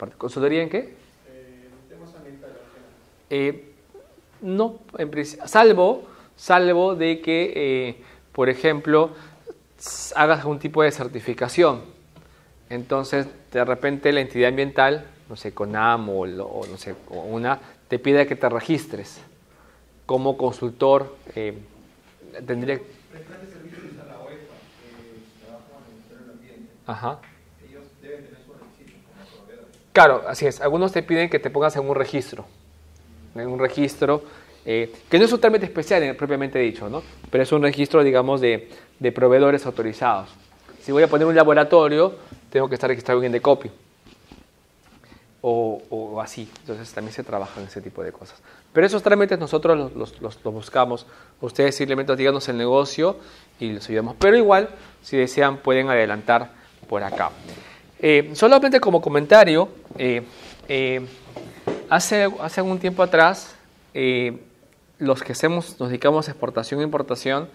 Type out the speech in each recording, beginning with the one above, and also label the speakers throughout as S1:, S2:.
S1: parte. ¿Consultoría en qué?
S2: Temas ambientales.
S1: No, salvo de que, por ejemplo, hagas algún tipo de certificación. Entonces, de repente la entidad ambiental, no sé, CONAM o no sé, o una, te pide que te registres como consultor. Tendría...
S2: Prestan servicios a la UEFA, que trabajan en el Ministerio del Ambiente.
S1: Ajá.
S2: Ellos deben tener sus requisitos como proveedores.
S1: Claro, así es. Algunos te piden que te pongas en un registro. Que no es un trámite especial propiamente dicho, ¿no? Pero es un registro, digamos, de proveedores autorizados. Si voy a poner un laboratorio, tengo que estar registrado en Indecopi. O así. Entonces también se trabaja en ese tipo de cosas. Pero esos trámites nosotros los buscamos. Ustedes simplemente díganos el negocio y los ayudamos. Pero igual, si desean, pueden adelantar por acá. Solamente como comentario, hace algún tiempo atrás, los que nos dedicamos a exportación e importación,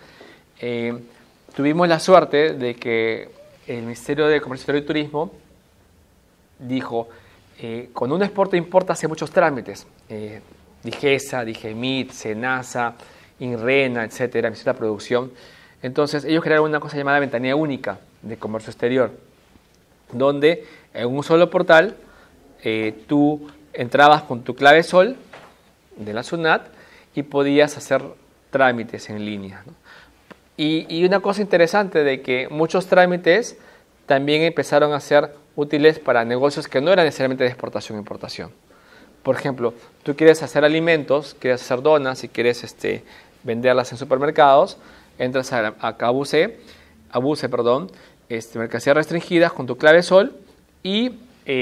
S1: tuvimos la suerte de que el Ministerio de Comercio y Turismo dijo, cuando uno exporta e importa hace muchos trámites, DIGESA, DIGEMIT, SENASA, INRENA, etcétera, Ministerio de la Producción. Entonces ellos crearon una cosa llamada ventanilla única de comercio exterior, donde en un solo portal tú entrabas con tu clave SOL de la SUNAT y podías hacer trámites en línea, ¿no? Y una cosa interesante de que muchos trámites también empezaron a ser útiles para negocios que no eran necesariamente de exportación e importación. Por ejemplo, tú quieres hacer alimentos, quieres hacer donas y quieres venderlas en supermercados, entras a ABUCE, mercancías restringidas con tu clave SOL y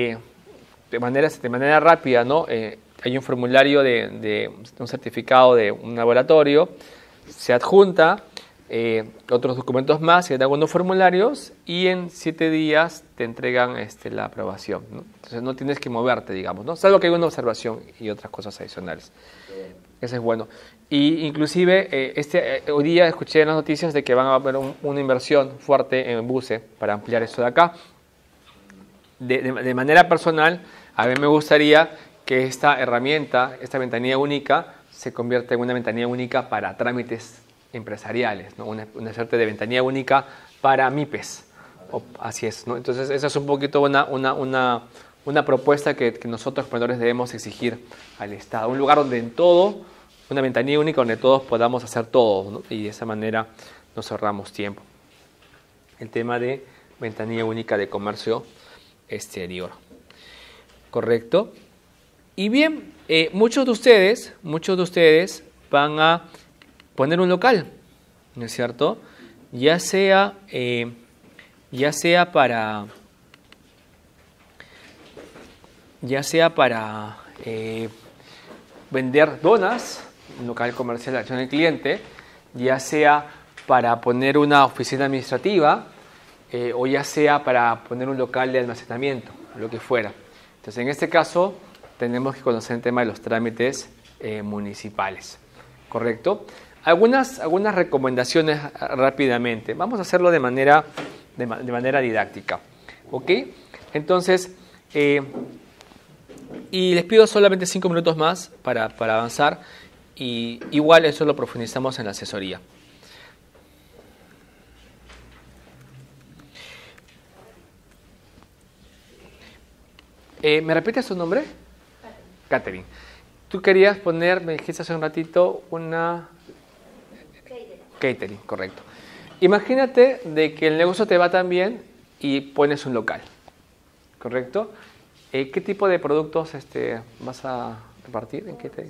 S1: de manera rápida, ¿no? Hay un formulario de un certificado de un laboratorio, se adjunta otros documentos más, se dan algunos formularios y en 7 días te entregan la aprobación, ¿no? Entonces no tienes que moverte, digamos, ¿no? Salvo que hay una observación y otras cosas adicionales. Eso es bueno. Y inclusive hoy día escuché en las noticias de que van a haber una inversión fuerte en BUCE para ampliar esto de acá. De manera personal, a mí me gustaría que esta herramienta, esta ventanilla única, se convierta en una ventanilla única para trámites empresariales, ¿no? Una suerte de ventanilla única para MIPES. Así es, ¿no? Entonces, esa es un poquito una propuesta que nosotros, emprendedores, debemos exigir al Estado. Un lugar donde una ventanilla única donde todos podamos hacer todo, ¿no? Y de esa manera nos ahorramos tiempo. El tema de ventanilla única de comercio exterior. ¿Correcto? Y bien, muchos de ustedes van a poner un local, ¿no es cierto? Ya sea para vender donas, un local comercial de atención al cliente, ya sea para poner una oficina administrativa, o ya sea para poner un local de almacenamiento, lo que fuera. Entonces, en este caso, tenemos que conocer el tema de los trámites municipales, ¿correcto? Algunas recomendaciones rápidamente. Vamos a hacerlo de manera didáctica, ¿ok? Entonces, y les pido solamente 5 minutos más para avanzar, y igual eso lo profundizamos en la asesoría. ¿Me repites su nombre? Catherine. Tú querías poner, me dijiste hace un ratito, una... Catering, correcto. Imagínate de que el negocio te va tan bien y pones un local, ¿correcto? ¿Qué tipo de productos vas a repartir? ¿En qué te...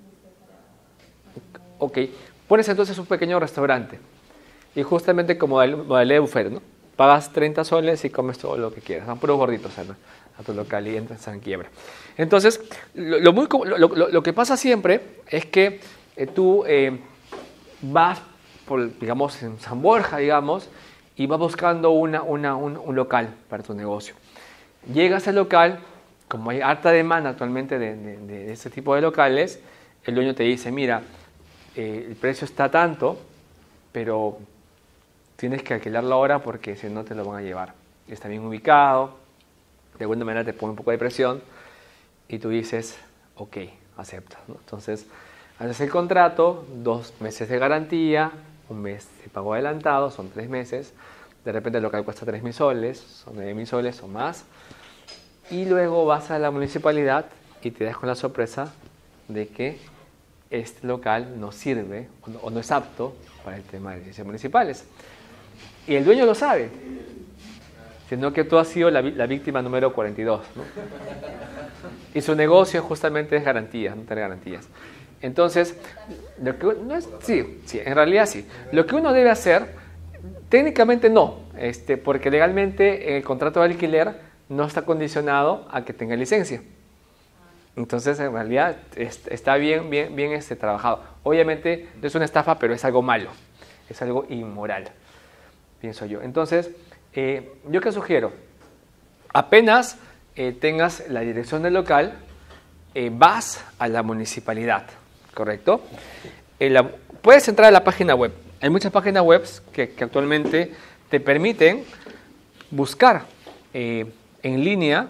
S1: Ok, pones entonces un pequeño restaurante y justamente como modalidad de buffet, ¿no? Pagas 30 soles y comes todo lo que quieras. Son puros gorditos, ¿no? A tu local y entras en quiebra. Entonces, lo que pasa siempre es que tú vas por, digamos, en San Borja, digamos, y vas buscando un local para tu negocio. Llegas al local, como hay harta demanda actualmente de este tipo de locales, el dueño te dice, mira, el precio está tanto, pero tienes que alquilarlo ahora porque si no te lo van a llevar. Está bien ubicado, de alguna manera te pone un poco de presión y tú dices, ok, aceptas, ¿no? Entonces, haces el contrato, 2 meses de garantía, 1 mes de pago adelantado, son 3 meses. De repente el local cuesta 3.000 soles, son 9.000 soles o más. Y luego vas a la municipalidad y te das con la sorpresa de que este local no sirve o no es apto para el tema de licencias municipales. Y el dueño lo sabe, sino que tú has sido la víctima número 42, ¿no? Y su negocio justamente es garantías, no tener garantías. Entonces, lo que no es, sí, en realidad sí. Lo que uno debe hacer, técnicamente no, porque legalmente el contrato de alquiler no está condicionado a que tenga licencia. Entonces, en realidad, está bien trabajado. Obviamente, no es una estafa, pero es algo malo, es algo inmoral, pienso yo. Entonces, ¿yo qué sugiero? Apenas tengas la dirección del local, vas a la municipalidad, ¿correcto? Puedes entrar a la página web. Hay muchas páginas web que actualmente te permiten buscar en línea,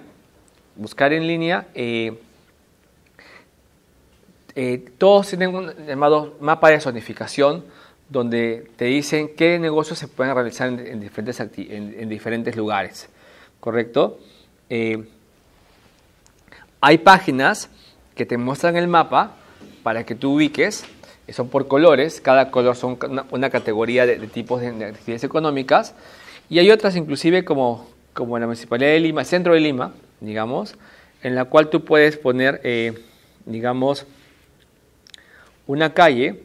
S1: todos tienen un llamado mapa de zonificación, donde te dicen qué negocios se pueden realizar en diferentes lugares, ¿correcto? Hay páginas que te muestran el mapa para que tú ubiques, son por colores, cada color son una categoría de tipos de actividades económicas, y hay otras inclusive como la Municipalidad de Lima, el centro de Lima, digamos, en la cual tú puedes poner, digamos, una calle,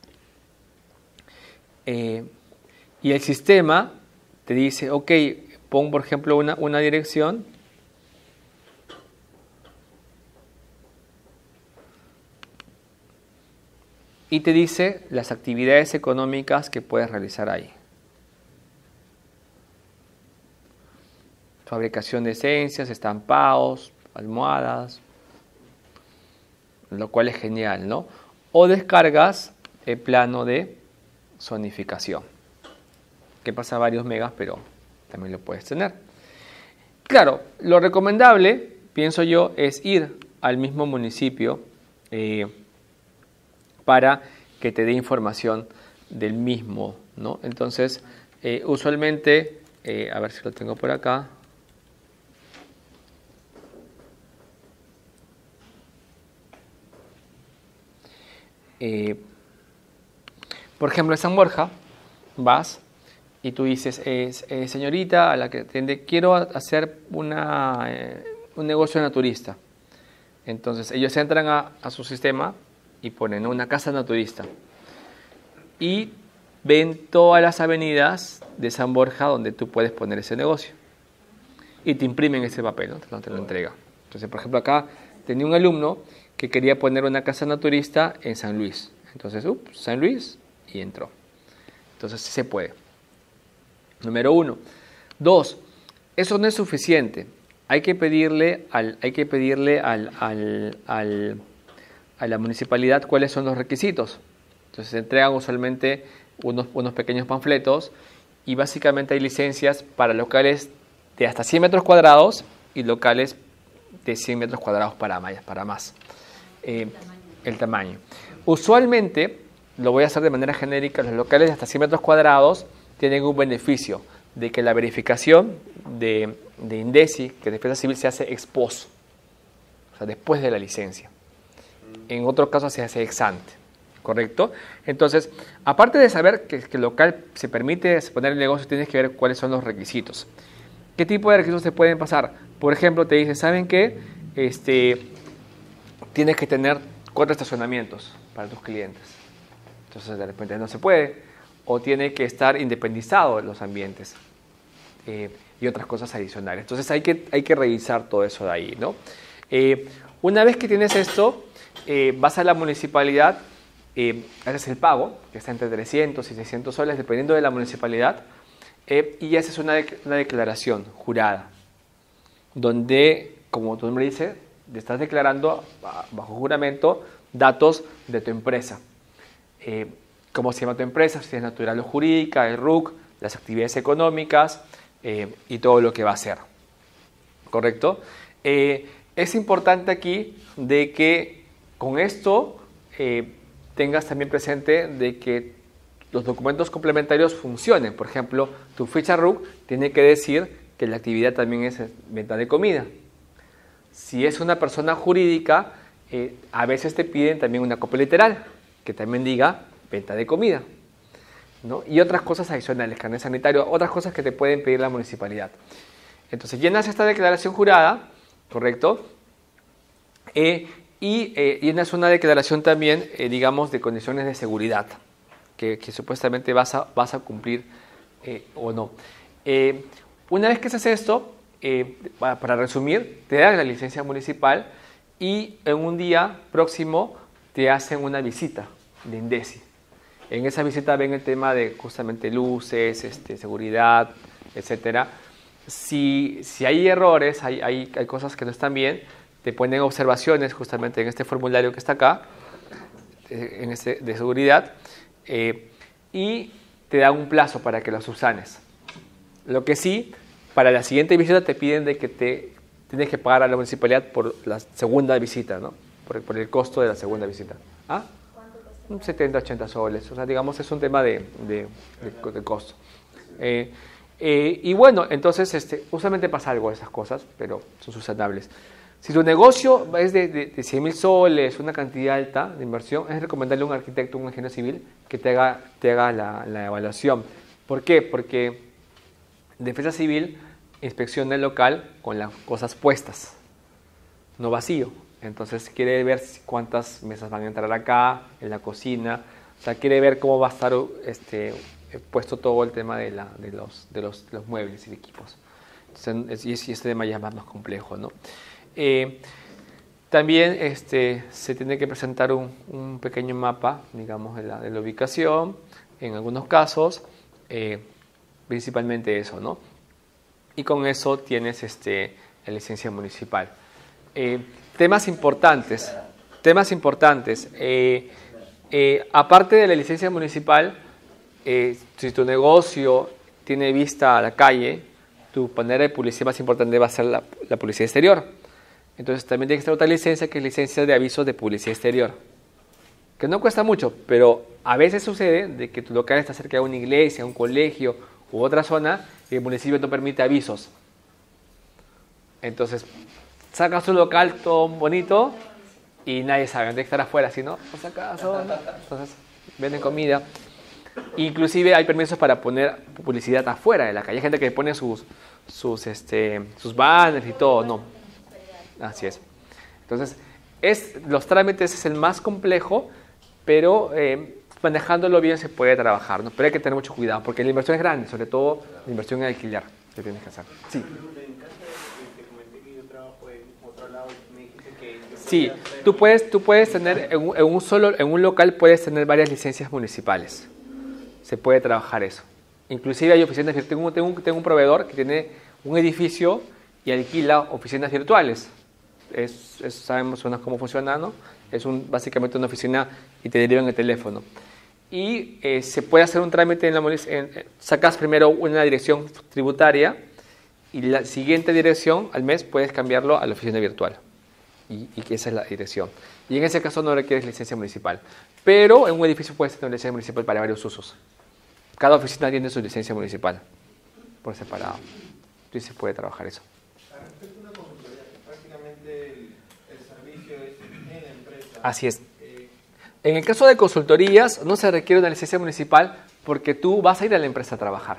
S1: y el sistema te dice, ok, pon por ejemplo una dirección, y te dice las actividades económicas que puedes realizar ahí. Fabricación de esencias, estampados, almohadas, lo cual es genial, ¿no? O descargas el plano de zonificación, que pasa varios megas, pero también lo puedes tener. Claro, lo recomendable, pienso yo, es ir al mismo municipio para que te dé información del mismo, ¿no? Entonces, usualmente, a ver si lo tengo por acá. Por ejemplo, en San Borja, vas y tú dices, señorita a la que atiende, quiero hacer un negocio naturista. Entonces, ellos entran a su sistema y ponen una casa naturista. Y ven todas las avenidas de San Borja donde tú puedes poner ese negocio. Y te imprimen ese papel, ¿no? Te lo entrega. Entonces, por ejemplo, acá tenía un alumno que quería poner una casa naturista en San Luis. Entonces, San Luis, y entró. Entonces, sí se puede. Número 1. 2. Eso no es suficiente. Hay que pedirle a la municipalidad cuáles son los requisitos. Entonces, se entregan usualmente unos pequeños panfletos y básicamente hay licencias para locales de hasta 100 metros cuadrados y locales de 100 metros cuadrados para más. El tamaño. Usualmente, lo voy a hacer de manera genérica, los locales de hasta 100 metros cuadrados tienen un beneficio de que la verificación de INDECI, que de Defensa Civil, se hace ex post, o sea, después de la licencia. En otros casos se hace ex ante, ¿correcto? Entonces, aparte de saber que el local se permite poner el negocio, tienes que ver cuáles son los requisitos. ¿Qué tipo de requisitos se pueden pasar? Por ejemplo, te dicen, ¿saben qué? Tienes que tener 4 estacionamientos para tus clientes. Entonces, de repente no se puede. O tiene que estar independizado de los ambientes. Y otras cosas adicionales. Entonces, hay que revisar todo eso de ahí, ¿no? Una vez que tienes esto, vas a la municipalidad, haces el pago, que está entre 300 y 600 soles, dependiendo de la municipalidad, y haces una declaración jurada, donde, como tu nombre dice, estás declarando bajo juramento datos de tu empresa. Cómo se llama tu empresa, si es natural o jurídica, el RUC, las actividades económicas y todo lo que va a hacer. ¿correcto? Es importante aquí de que con esto tengas también presente de que los documentos complementarios funcionen. Por ejemplo, tu ficha RUC tiene que decir que la actividad también es venta de comida. Si es una persona jurídica, a veces te piden también una copia literal, que también diga venta de comida, ¿no? Y otras cosas adicionales, carnet sanitario, otras cosas que te pueden pedir la municipalidad. Entonces, llenas esta declaración jurada, ¿correcto? Y llenas una declaración también, digamos, de condiciones de seguridad, que supuestamente vas a cumplir o no. Una vez que haces esto, para resumir, te dan la licencia municipal y en un día próximo te hacen una visita de INDECI. En esa visita ven el tema de justamente luces, seguridad, etcétera. Si hay errores, hay cosas que no están bien, te ponen observaciones justamente en este formulario que está acá, de seguridad, y te dan un plazo para que lo subsanes. Lo que sí, para la siguiente visita te piden de que tienes que pagar a la municipalidad por la segunda visita, ¿no? Por el costo de la segunda visita. ¿Ah? 70, 80 soles. O sea, digamos, es un tema de costo. Y bueno, entonces, usualmente pasa algo de esas cosas, pero son subsanables. Si tu negocio es de 100.000 soles, una cantidad alta de inversión, es recomendable a un arquitecto, un ingeniero civil, que te haga la evaluación. ¿Por qué? Porque Defensa Civil inspecciona el local con las cosas puestas, no vacío. Entonces quiere ver cuántas mesas van a entrar acá, en la cocina. O sea, quiere ver cómo va a estar puesto todo el tema de los muebles y equipos. Entonces, y este tema ya es más complejo, ¿no? También se tiene que presentar un pequeño mapa, digamos, de la ubicación, en algunos casos, principalmente eso, ¿no? Y con eso tienes la licencia municipal. Temas importantes. Aparte de la licencia municipal, si tu negocio tiene vista a la calle, tu manera de publicidad más importante va a ser la publicidad exterior. Entonces también tienes que tener otra licencia, que es licencia de avisos de publicidad exterior, que no cuesta mucho, pero a veces sucede de que tu local está cerca de una iglesia, un colegio u otra zona y el municipio no permite avisos. Entonces sacas tu local todo bonito y nadie sabe, debe estar afuera, si no, por si acaso. Entonces venden comida. Inclusive hay permisos para poner publicidad afuera de la calle. Hay gente que pone sus banners y todo, no. Así es. Entonces, los trámites es el más complejo, pero manejándolo bien se puede trabajar, ¿no? Pero hay que tener mucho cuidado, porque la inversión es grande, sobre todo la inversión en alquiler que tienes que hacer. Sí.
S2: En caso de que te comenté que yo trabajo en otro lado, me dijiste que...
S1: Sí, tú puedes tener, en un local puedes tener varias licencias municipales. Se puede trabajar eso. Inclusive hay oficinas virtuales. Tengo un proveedor que tiene un edificio y alquila oficinas virtuales. Sabemos cómo funciona, ¿no? Es básicamente una oficina y te derivan el teléfono. Y se puede hacer un trámite sacas primero una dirección tributaria y la siguiente dirección al mes puedes cambiarlo a la oficina virtual. Y esa es la dirección. Y en ese caso no requieres licencia municipal. Pero en un edificio puedes tener licencia municipal para varios usos. Cada oficina tiene su licencia municipal por separado. Entonces se puede trabajar eso.
S2: Respecto a una consultoría, prácticamente el servicio es en la empresa.
S1: Así es. En el caso de consultorías no se requiere una licencia municipal porque tú vas a ir a la empresa a trabajar.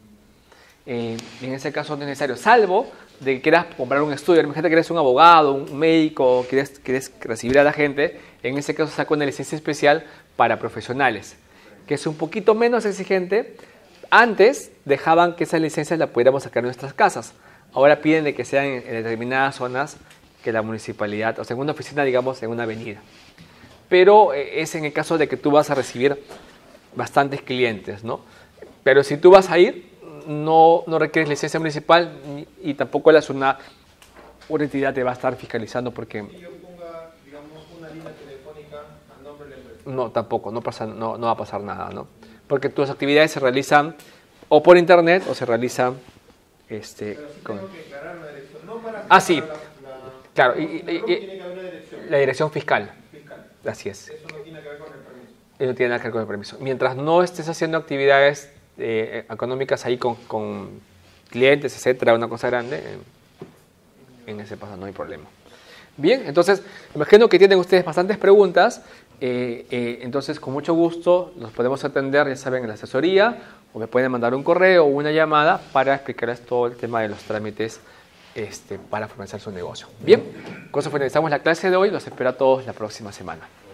S1: En ese caso no es necesario, salvo de que quieras comprar un estudio. Imagínate que eres un abogado, un médico, quieres recibir a la gente. En ese caso saca una licencia especial para profesionales, que es un poquito menos exigente. Antes dejaban que esas licencias las pudiéramos sacar en nuestras casas. Ahora piden de que sean en determinadas zonas que la municipalidad, o sea, en una oficina, digamos, en una avenida. Pero es en el caso de que tú vas a recibir bastantes clientes, ¿no? Pero si tú vas a ir, no requieres licencia municipal y tampoco una entidad te va a estar fiscalizando porque...
S2: Si yo ponga, digamos, una línea telefónica a nombre de la empresa.
S1: No, tampoco, no va a pasar nada, ¿no? Porque tus actividades se realizan o por internet o se realizan
S2: Pero sí tengo que declarar una dirección, no para
S1: Sí, claro,
S2: tiene que haber una dirección
S1: la dirección fiscal,
S2: fiscal.
S1: así es.
S2: Eso no tiene que ver con el permiso.
S1: No tiene nada que ver con el permiso. Mientras no estés haciendo actividades económicas ahí con clientes, etcétera, una cosa grande, en ese paso no hay problema. Bien, entonces, imagino que tienen ustedes bastantes preguntas, entonces con mucho gusto los podemos atender, ya saben, en la asesoría, o me pueden mandar un correo o una llamada para explicarles todo el tema de los trámites para formalizar su negocio. Bien, con eso finalizamos la clase de hoy, los espero a todos la próxima semana.